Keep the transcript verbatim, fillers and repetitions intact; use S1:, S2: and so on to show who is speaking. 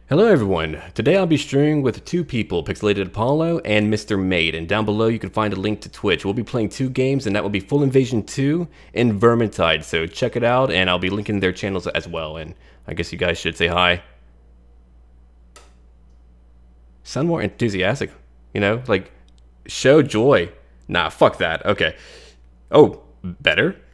S1: Hello everyone, today I'll be streaming with two people, Pixelated Apollo and Mister Made, and down below you can find a link to Twitch. We'll be playing two games, and that will be Full Invasion two and Vermintide, so check it out, and I'll be linking their channels as well, and I guess you guys should say hi. Sound more enthusiastic, you know, like, show joy. Nah, fuck that, okay. Oh, better?